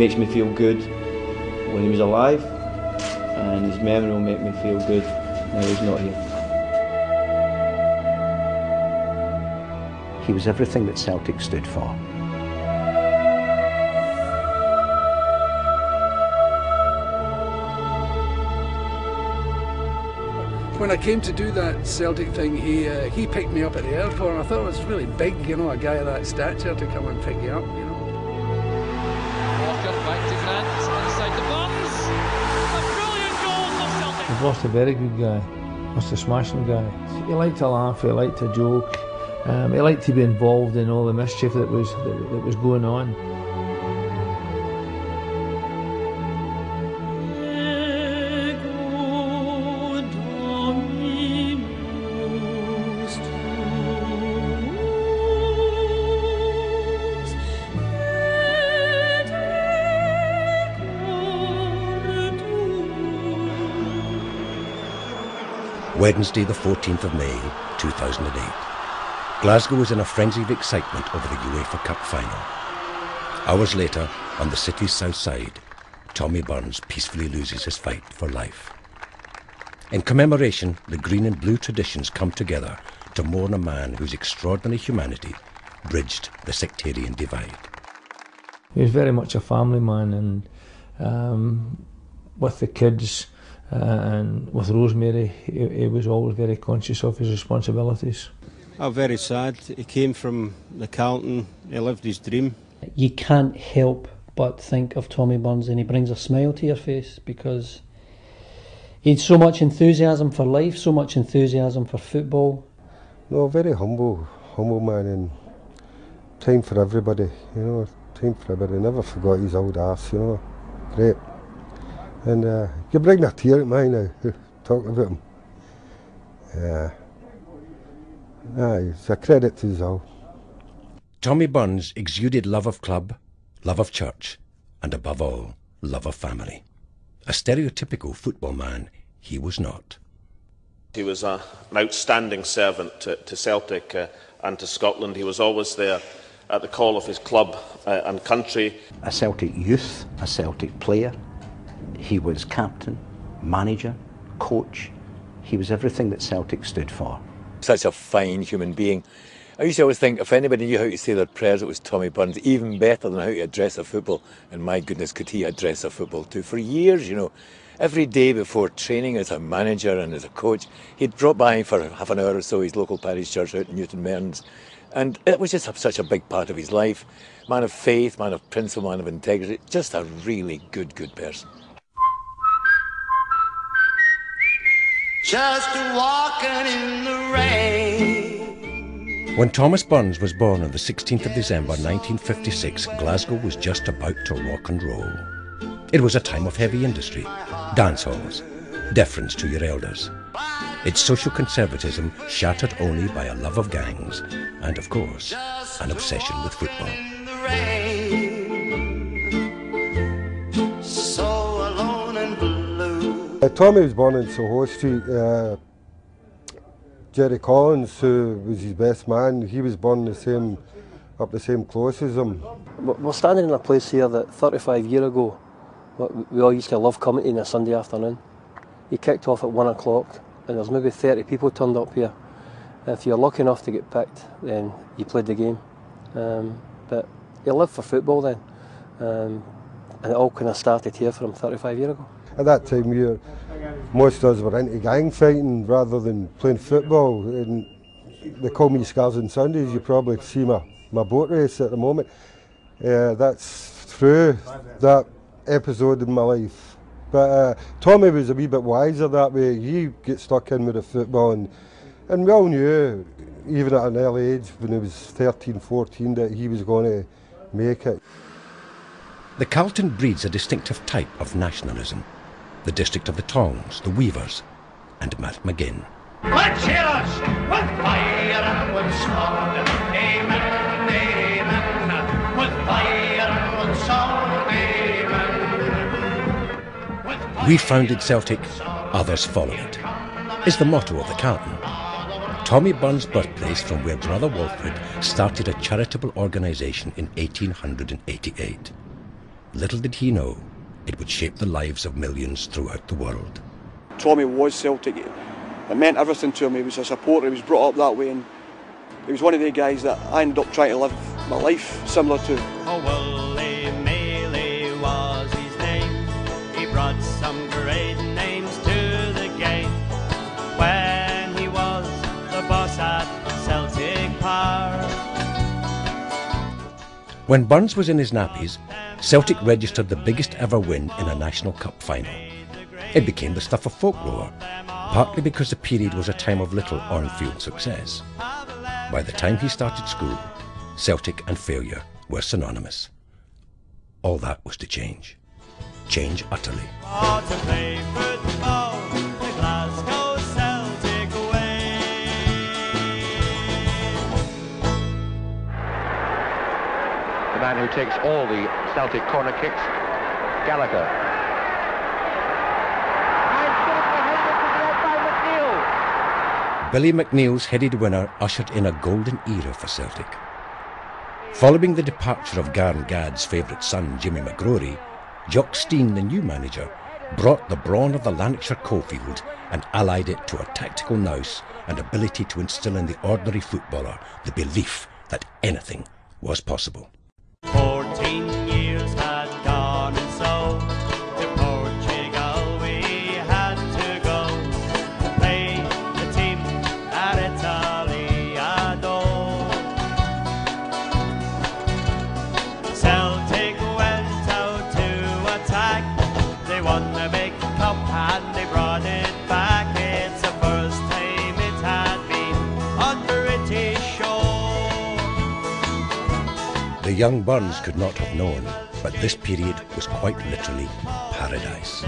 makes me feel good when he was alive, and his memory will make me feel good now he's not here. He was everything that Celtic stood for. When I came to do that Celtic thing, he picked me up at the airport, and I thought it was really big, you know, a guy of that stature to come and pick you up, you know. Walker back to Grant, inside the box. A brilliant goal for Celtic. We've lost a very good guy, lost a smashing guy. He liked to laugh, he liked to joke, he liked to be involved in all the mischief that was going on. Wednesday the 14th of May 2008. Glasgow was in a frenzy of excitement over the UEFA Cup final. Hours later, on the city's south side, Tommy Burns peacefully loses his fight for life. In commemoration, the green and blue traditions come together to mourn a man whose extraordinary humanity bridged the sectarian divide. He was very much a family man, and with the kids, and with Rosemary, he was always very conscious of his responsibilities. Oh, very sad. He came from the Carlton, he lived his dream. You can't help but think of Tommy Burns, and he brings a smile to your face because he had so much enthusiasm for life, so much enthusiasm for football. No, very humble man, and time for everybody, you know, time for everybody. Never forgot his old arse, you know, great. And you bring a tear at me now, talking about him. It's a credit to us all. Tommy Burns exuded love of club, love of church, and above all, love of family. A stereotypical football man, he was not. He was an outstanding servant to Celtic and to Scotland. He was always there at the call of his club and country. A Celtic youth, a Celtic player. He was captain, manager, coach. He was everything that Celtic stood for. Such a fine human being. I used to always think if anybody knew how to say their prayers, it was Tommy Burns, even better than how to address a football. And my goodness, could he address a football too. For years, you know, every day before training as a manager and as a coach, he'd drop by for half an hour or so his local parish church out in Newton Mearns. And it was just such a big part of his life. Man of faith, man of principle, man of integrity. Just a really good person. Just walking in the rain. When Thomas Burns was born on the 16th of December 1956, Glasgow was just about to rock and roll. It was a time of heavy industry, dance halls, deference to your elders. Its social conservatism shattered only by a love of gangs and, of course, an obsession with football. Tommy was born in Soho Street. Jerry Collins, who was his best man, he was born up the same close as him. We're standing in a place here that 35 years ago, we all used to love coming to on a Sunday afternoon. He kicked off at 1 o'clock and there's maybe 30 people turned up here. If you're lucky enough to get picked, then you played the game. But he lived for football then, and it all kind of started here for him 35 years ago. At that time, most of us were into gang fighting rather than playing football. And they call me Scars on Sundays. You probably see my boat race at the moment. That's through that episode in my life. But Tommy was a wee bit wiser that way. He got stuck in with the football, and we all knew, even at an early age, when he was 13, 14, that he was going to make it. The Carlton breeds a distinctive type of nationalism. The district of the Tongs, the Weavers, and Matt McGinn. Let's hear us with fire and with sword. Amen, amen. With fire and with sword. Amen. We founded Celtic, others follow it, is the motto of the Carlton. Tommy Burns' birthplace, from where Brother Walfred started a charitable organisation in 1888. little did he know it would shape the lives of millions throughout the world. Tommy was Celtic. It meant everything to him. He was a supporter, he was brought up that way, and he was one of the guys that I ended up trying to live my life similar to. Oh, Willie Mealy was his name. He brought some great names to the game when he was the boss at Celtic Park. When Burns was in his nappies, Celtic registered the biggest ever win in a National Cup final. It became the stuff of folklore, partly because the period was a time of little on-field success. By the time he started school, Celtic and failure were synonymous. All that was to change. Change utterly. Oh, to play football the Glasgow Celtic way. The man who takes all the Celtic corner kicks, Gallagher. Billy McNeill's headed winner ushered in a golden era for Celtic. Following the departure of Garn Gad's favourite son, Jimmy McGrory, Jock Stein, the new manager, brought the brawn of the Lanarkshire coalfield and allied it to a tactical nous and ability to instil in the ordinary footballer the belief that anything was possible. 14 years had gone, and so to Portugal we had to go to play the team at Italiado. Celtic went out to attack. They won the big cup and they brought it back. It's the first time it had been on British shore. The young Burns could not have known, but this period was quite literally paradise.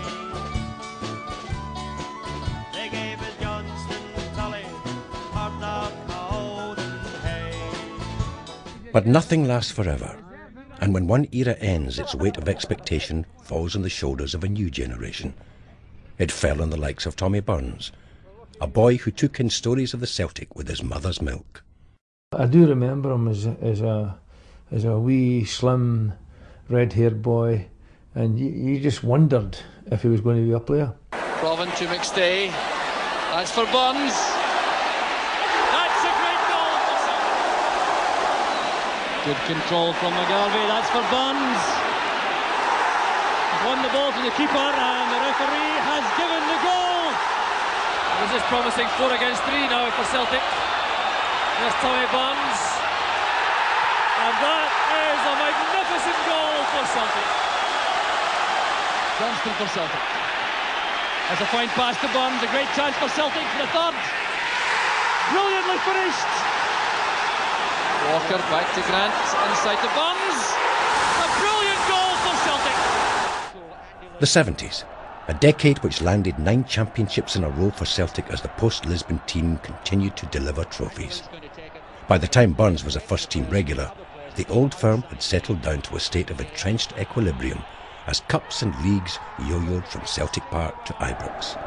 But nothing lasts forever, and when one era ends, its weight of expectation falls on the shoulders of a new generation. It fell on the likes of Tommy Burns, a boy who took in stories of the Celtic with his mother's milk. I do remember him as a wee, slim, red-haired boy, and you just wondered if he was going to be a player. Growin to McStay. That's for Burns. That's a great goal for Celtic. Good control from McGarvey. That's for Burns. He's won the ball to the keeper, and the referee has given the goal. This is promising 4 against 3 now for Celtic. There's Tommy Burns. And that is a magnificent goal for Celtic. Johnston for Celtic. That's a fine pass to Burns, a great chance for Celtic for the third. Brilliantly finished. Walker back to Grant, inside to Burns. A brilliant goal for Celtic. The 70s, a decade which landed 9 championships in a row for Celtic as the post-Lisbon team continued to deliver trophies. By the time Burns was a first-team regular, the old firm had settled down to a state of entrenched equilibrium as cups and leagues yo-yoed from Celtic Park to Ibrox.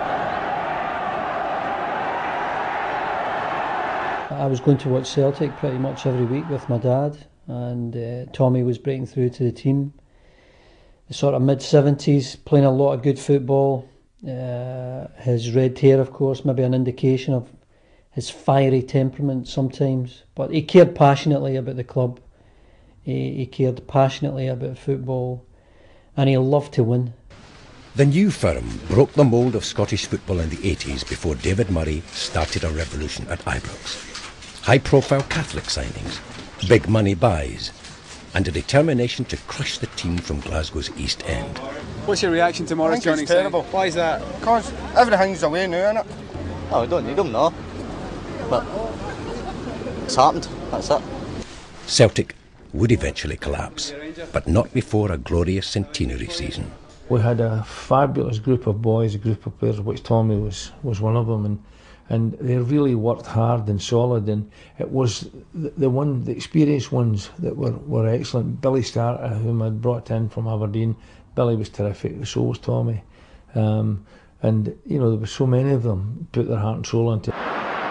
I was going to watch Celtic pretty much every week with my dad, and Tommy was breaking through to the team. The sort of mid-70s, playing a lot of good football. His red hair, of course, maybe an indication of his fiery temperament sometimes, but he cared passionately about the club. He cared passionately about football, and he loved to win. The new firm broke the mould of Scottish football in the 80s before David Murray started a revolution at Ibrox. High-profile Catholic signings, big money buys, and a determination to crush the team from Glasgow's East End. What's your reaction to Morris joining? It's terrible. Why is that? Because everything's away now, isn't it? Oh, we don't need them, no. But it's happened, that's it. Celtic would eventually collapse, but not before a glorious centenary season. We had a fabulous group of boys, a group of players, which Tommy was one of them, and they really worked hard and solid, and it was the experienced ones that were excellent. Billy Starter, whom I'd brought in from Aberdeen, Billy was terrific, so was Tommy, and you know, there were so many of them put their heart and soul into it.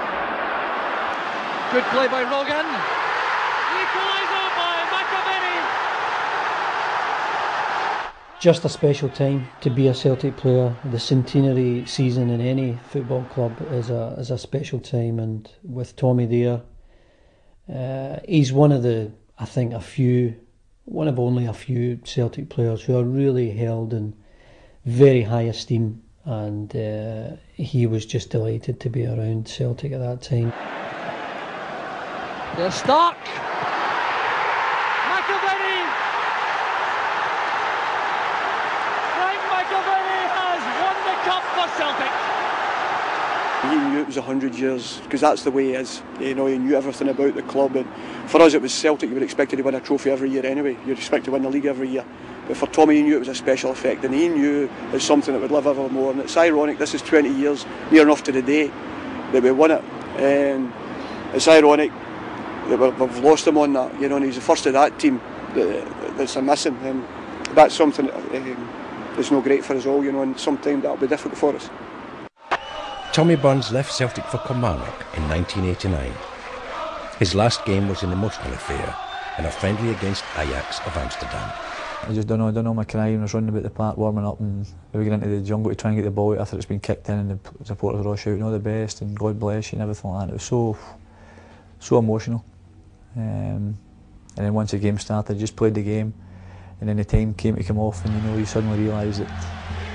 Good play by Rogan. Equaliser by McAvenny. just a special time to be a Celtic player. The centenary season in any football club is a special time, and with Tommy there, he's one of the, I think, one of only a few Celtic players who are really held in very high esteem, and he was just delighted to be around Celtic at that time. They're stuck. He knew it was 100 years, because that's the way he is. You know, he knew everything about the club, and for us it was Celtic. You were expected to win a trophy every year anyway. You'd expect to win the league every year. But for Tommy, he knew it was a special effect, and he knew it's something that would live evermore. And it's ironic, this is 20 years, near enough to the day that we won it. And it's ironic that we've lost him on that, you know, and he's the first of that team that's missing. And that's something that's no great for us all, you know, and sometime that'll be difficult for us. Tommy Burns left Celtic for Kilmarnock in 1989. His last game was an emotional affair in a friendly against Ajax of Amsterdam. I just don't know my crying. I was running about the park warming up, and we got into the jungle to try and get the ball out after it's been kicked in, and the supporters were all shouting all the best and God bless you and everything like that. It was so emotional. And then once the game started, I just played the game, and then the time came to come off, and you know, you suddenly realise that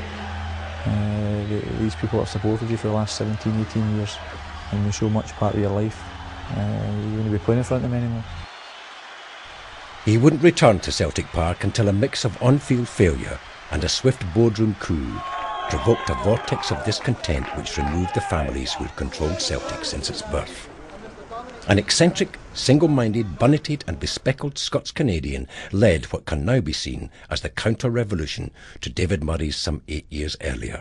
these people have supported you for the last 17, 18 years, and they're so much part of your life. You wouldn't be playing in front of them anymore. He wouldn't return to Celtic Park until a mix of on-field failure and a swift boardroom coup provoked a vortex of discontent which removed the families who had controlled Celtic since its birth. An eccentric, single-minded, bonneted and bespectacled Scots-Canadian led what can now be seen as the counter-revolution to David Murray's some 8 years earlier.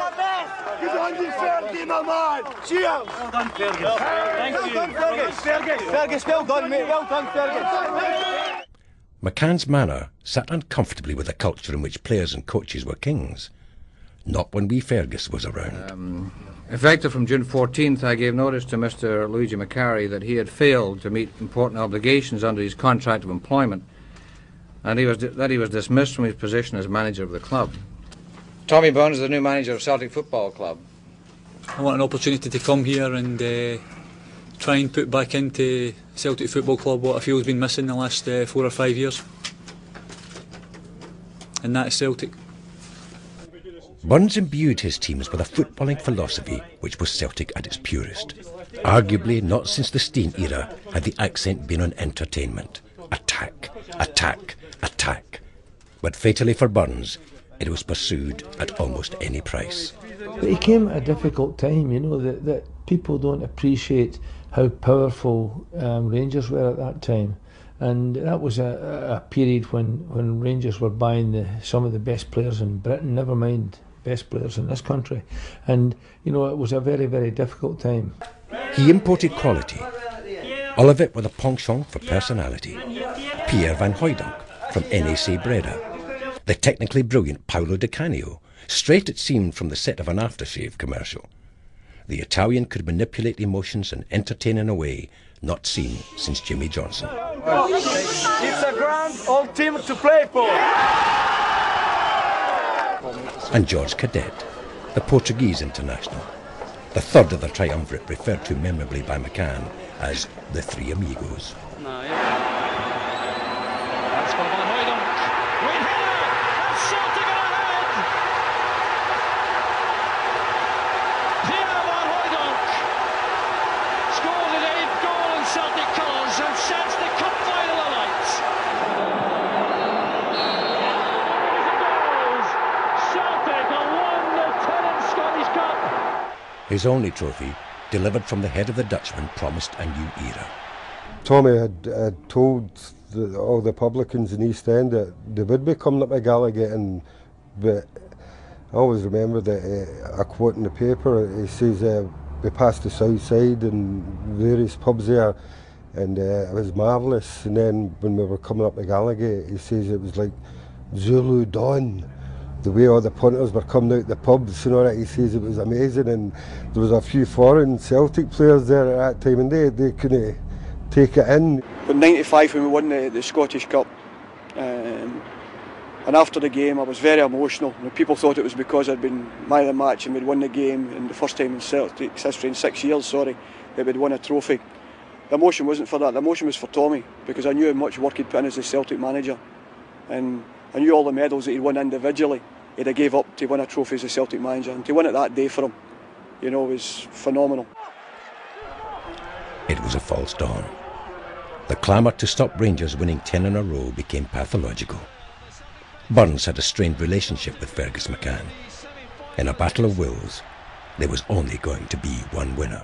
Cheers! Well done, Fergus. Thank you. Well done, Fergus. Fergus, well done, mate. Well done, Fergus. McCann's manner sat uncomfortably with a culture in which players and coaches were kings. Not when wee Fergus was around. Effective from June 14th, I gave notice to Mr. Luigi McCarry that he had failed to meet important obligations under his contract of employment, and that he was dismissed from his position as manager of the club. Tommy Burns is the new manager of Celtic Football Club. I want an opportunity to come here and try and put back into Celtic Football Club what I feel has been missing the last 4 or 5 years, and that is Celtic. Burns imbued his teams with a footballing philosophy which was Celtic at its purest. Arguably, not since the Steen era had the accent been on entertainment. Attack, attack, attack. But fatally for Burns, it was pursued at almost any price. But he came at a difficult time, you know, that people don't appreciate how powerful Rangers were at that time. And that was a period when Rangers were buying some of the best players in Britain, never mind best players in this country. And, you know, it was a very, very difficult time. He imported quality, all of it with a penchant for personality. Pierre van Hooijdonk from NAC Breda, the technically brilliant Paolo Di Canio, straight it seemed from the set of an aftershave commercial. The Italian could manipulate emotions and entertain in a way not seen since Jimmy Johnson. It's a grand old team to play for. And George Cadet, the Portuguese international, the third of the triumvirate referred to memorably by McCann as the Three Amigos. That's for Van Hooijdonk. Great header! And Celtic are ahead! Pierre Van Hooijdonk scores his 8th goal in Celtic colours and sets the cup final alight. Celtic have won the 10th Scottish Cup. His only trophy, delivered from the head of the Dutchman, promised a new era. Tommy had told all the publicans in East End that they would be coming up to Gallagher, but I always remember that a quote in the paper, he says we passed the south side and various pubs there, and it was marvellous. And then when we were coming up to Gallagher, he says it was like Zulu dawn. The way all the punters were coming out the pubs and all that, he says it was amazing. And there was a few foreign Celtic players there at that time, and they couldn't take it in. But '95, when we won the Scottish Cup, And after the game I was very emotional. You know, people thought it was because I'd been man of the match and we'd won the game, and the first time in Celtic's history in 6 years, that we'd won a trophy. The emotion wasn't for that, the emotion was for Tommy, because I knew how much work he'd put in as a Celtic manager, and I knew all the medals that he'd won individually he'd have gave up to win a trophy as a Celtic manager, and to win it that day for him, you know, was phenomenal. It was a false dawn. The clamour to stop Rangers winning 10 in a row became pathological. Burns had a strained relationship with Fergus McCann. In a battle of wills, there was only going to be one winner.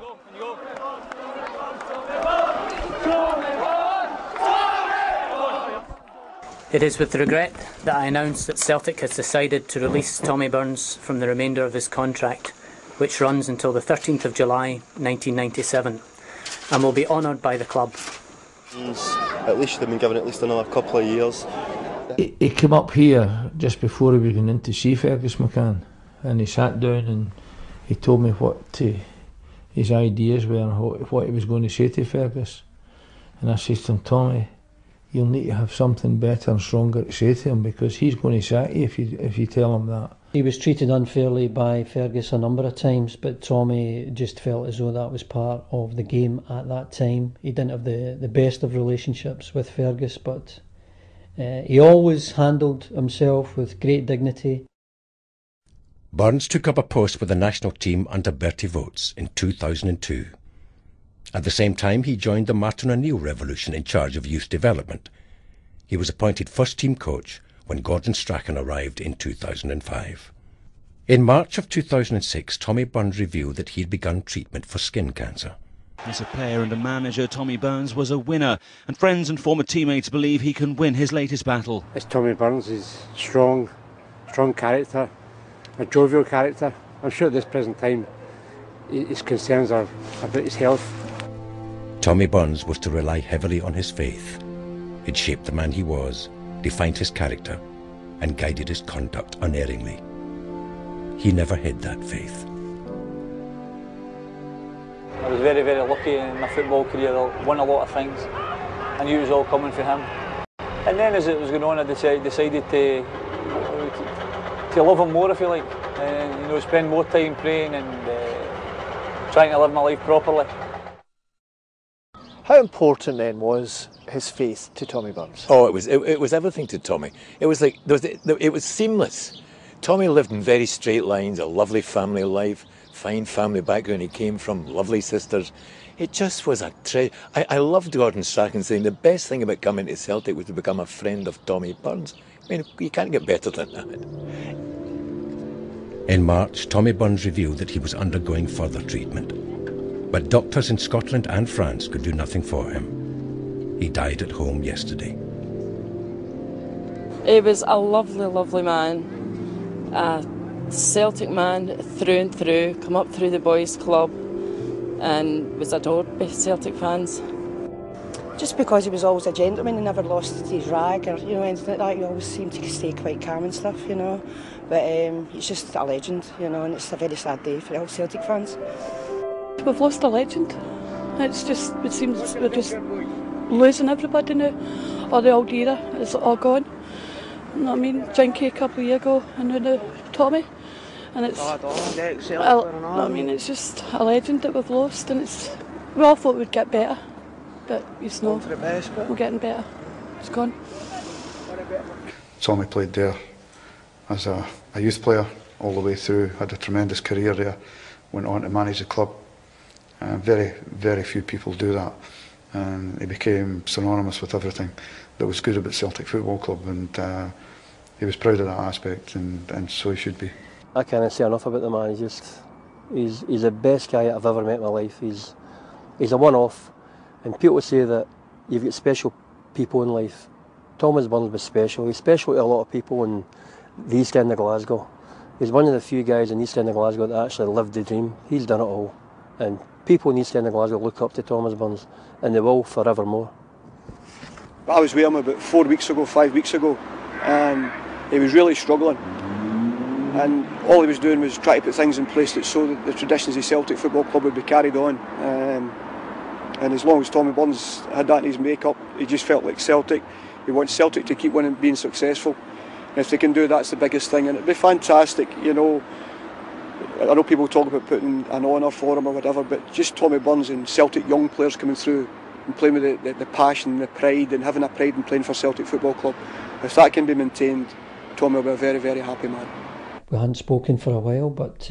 It is with regret that I announce that Celtic has decided to release Tommy Burns from the remainder of his contract, which runs until the 13th of July 1997, and will be honoured by the club. At least they've been given at least another couple of years. He came up here just before he was going in to see Fergus McCann, and he sat down and he told me what his ideas were and what he was going to say to Fergus. And I said to him, Tommy, you'll need to have something better and stronger to say to him, because he's going to sack you if you tell him that. He was treated unfairly by Fergus a number of times, but Tommy just felt as though that was part of the game at that time. He didn't have the best of relationships with Fergus, but he always handled himself with great dignity. Burns took up a post with the national team under Bertie Votes in 2002. At the same time, he joined the Martin O'Neill revolution in charge of youth development. He was appointed first-team coach when Gordon Strachan arrived in 2005. In March of 2006, Tommy Burns revealed that he had begun treatment for skin cancer. As a player and a manager, Tommy Burns was a winner, and friends and former teammates believe he can win his latest battle. It's Tommy Burns. He's strong character, a jovial character. I'm sure at this present time his concerns are about his health. Tommy Burns was to rely heavily on his faith. It shaped the man he was, defined his character, and guided his conduct unerringly. He never hid that faith. I was very, very lucky in my football career. I won a lot of things. I knew it was all coming for him. And then as it was going on, I decided to love him more, if you like. And, you know, spend more time praying and trying to live my life properly. How important then was his faith to Tommy Burns? Oh, it was everything to Tommy. It was like it was seamless. Tommy lived in very straight lines, a lovely family life, fine family background he came from, lovely sisters. It just was a treasure. I loved Gordon Strachan saying the best thing about coming to Celtic was to become a friend of Tommy Burns. I mean, you can't get better than that. In March, Tommy Burns revealed that he was undergoing further treatment. But doctors in Scotland and France could do nothing for him. He died at home yesterday. He was a lovely, lovely man. A Celtic man through and through, come up through the boys' club and was adored by Celtic fans. Just because he was always a gentleman, he never lost his rag or anything like that. He always seemed to stay quite calm and stuff, But he's just a legend, and it's a very sad day for all Celtic fans. We've lost a legend. It seems we're just losing everybody now. Or the old era is all gone. You know what I mean? Jinky a couple of years ago, and now Tommy. And it's it's just a legend that we've lost, and we all thought we'd get better, but we're getting better. It's gone. Tommy played there as a youth player all the way through, had a tremendous career there, went on to manage the club. Very, very few people do that, and he became synonymous with everything that was good about Celtic Football Club, and he was proud of that aspect, and so he should be. I can't say enough about the man. He's the best guy I've ever met in my life. He's a one-off, and people say that you've got special people in life. Thomas Burns was special. He's special to a lot of people in the East End of Glasgow. He's one of the few guys in the East End of Glasgow that actually lived the dream. He's done it all, and people in the East End of Glasgow look up to Thomas Burns, and they will forevermore. I was with him about 5 weeks ago, and he was really struggling. And all he was doing was trying to put things in place so that the traditions of Celtic Football Club would be carried on. And as long as Tommy Burns had that in his makeup, he just felt like Celtic. He wants Celtic to keep winning, being successful. If they can do that's the biggest thing, and it'd be fantastic, you know. I know people talk about putting an honour for him or whatever, but just Tommy Burns and Celtic young players coming through and playing with the passion, the pride, and having a pride in playing for Celtic Football Club. If that can be maintained, Tommy will be a very, very happy man. We hadn't spoken for a while, but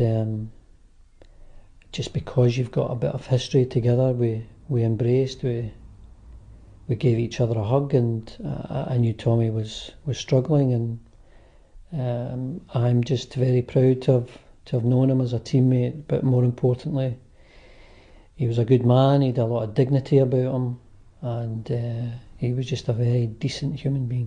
just because you've got a bit of history together, we embraced, we gave each other a hug, and I knew Tommy was struggling, and I'm just very proud to have known him as a teammate, but more importantly, he was a good man, he had a lot of dignity about him, and he was just a very decent human being.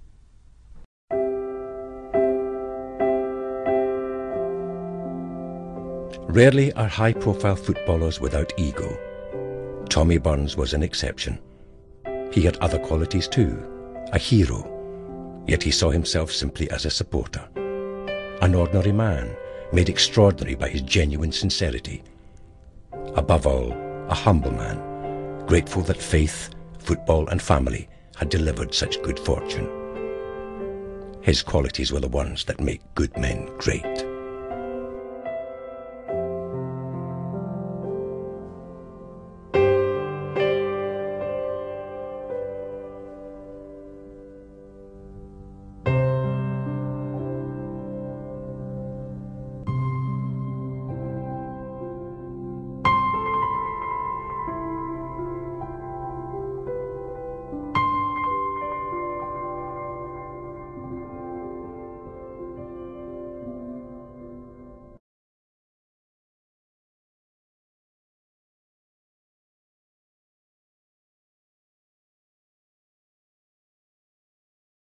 Rarely are high-profile footballers without ego. Tommy Burns was an exception. He had other qualities too, a hero, yet he saw himself simply as a supporter. An ordinary man, made extraordinary by his genuine sincerity. Above all, a humble man, grateful that faith, football and family had delivered such good fortune. His qualities were the ones that make good men great.